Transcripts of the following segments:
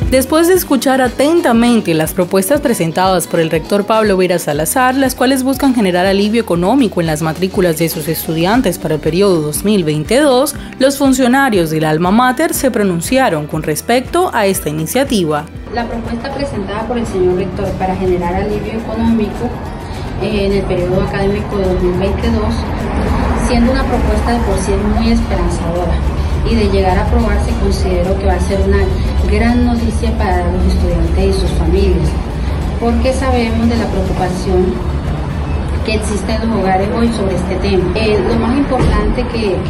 Después de escuchar atentamente las propuestas presentadas por el rector Pablo Vera Salazar, las cuales buscan generar alivio económico en las matrículas de sus estudiantes para el periodo 2022, los funcionarios del Alma Mater se pronunciaron con respecto a esta iniciativa. La propuesta presentada por el señor rector para generar alivio económico en el periodo académico de 2022, siendo una propuesta de por sí muy esperanzadora, y de llegar a aprobarse considero que va a ser una gran noticia para los estudiantes y sus familias, porque sabemos de la preocupación que existe en los hogares hoy sobre este tema. Lo más importante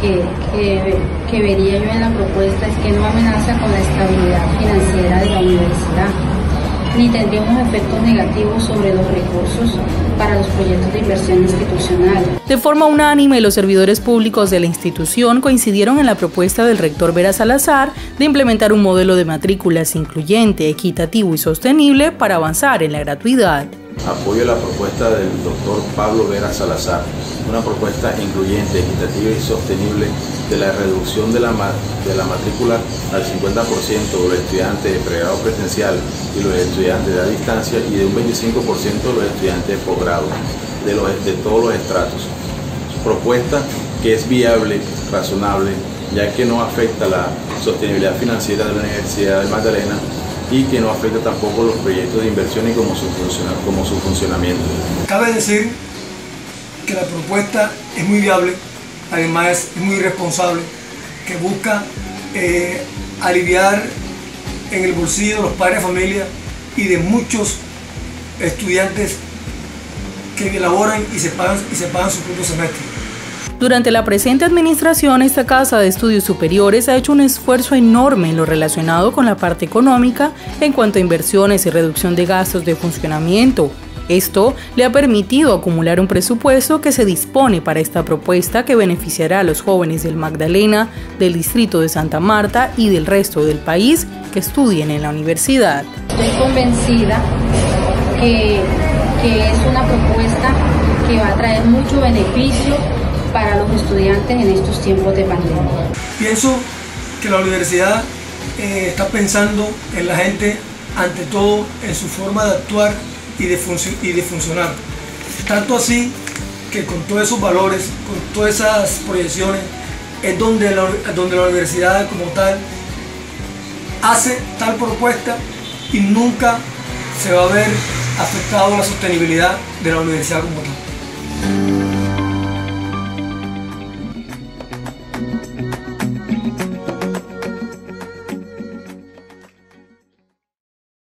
que vería yo en la propuesta es que no amenaza con la estabilidad financiera de la universidad, ni tendríamos efectos negativos sobre los recursos para los proyectos de inversión institucional. De forma unánime, los servidores públicos de la institución coincidieron en la propuesta del rector Vera Salazar de implementar un modelo de matrículas incluyente, equitativo y sostenible para avanzar en la gratuidad. Apoyo la propuesta del doctor Pablo Vera Salazar, una propuesta incluyente, equitativa y sostenible de la reducción de la matrícula al 50% de los estudiantes de pregrado presencial y los estudiantes a distancia, y de un 25% de los estudiantes de posgrado, de todos los estratos. Propuesta que es viable, razonable, ya que no afecta la sostenibilidad financiera de la Universidad del Magdalena y que no afecta tampoco los proyectos de inversión y como su funcionamiento. Cabe decir que la propuesta es muy viable, además es muy responsable, que busca aliviar en el bolsillo de los padres de familia y de muchos estudiantes que elaboran y se pagan su propio semestre. Durante la presente administración, esta Casa de Estudios Superiores ha hecho un esfuerzo enorme en lo relacionado con la parte económica en cuanto a inversiones y reducción de gastos de funcionamiento. Esto le ha permitido acumular un presupuesto que se dispone para esta propuesta que beneficiará a los jóvenes del Magdalena, del distrito de Santa Marta y del resto del país que estudien en la universidad. Estoy convencida que es una propuesta que va a traer mucho beneficio para los estudiantes en estos tiempos de pandemia. Pienso que la universidad está pensando en la gente, ante todo en su forma de actuar y de funcionar. Tanto así que con todos esos valores, con todas esas proyecciones, es donde la universidad como tal hace tal propuesta y nunca se va a ver afectado la sostenibilidad de la universidad como tal.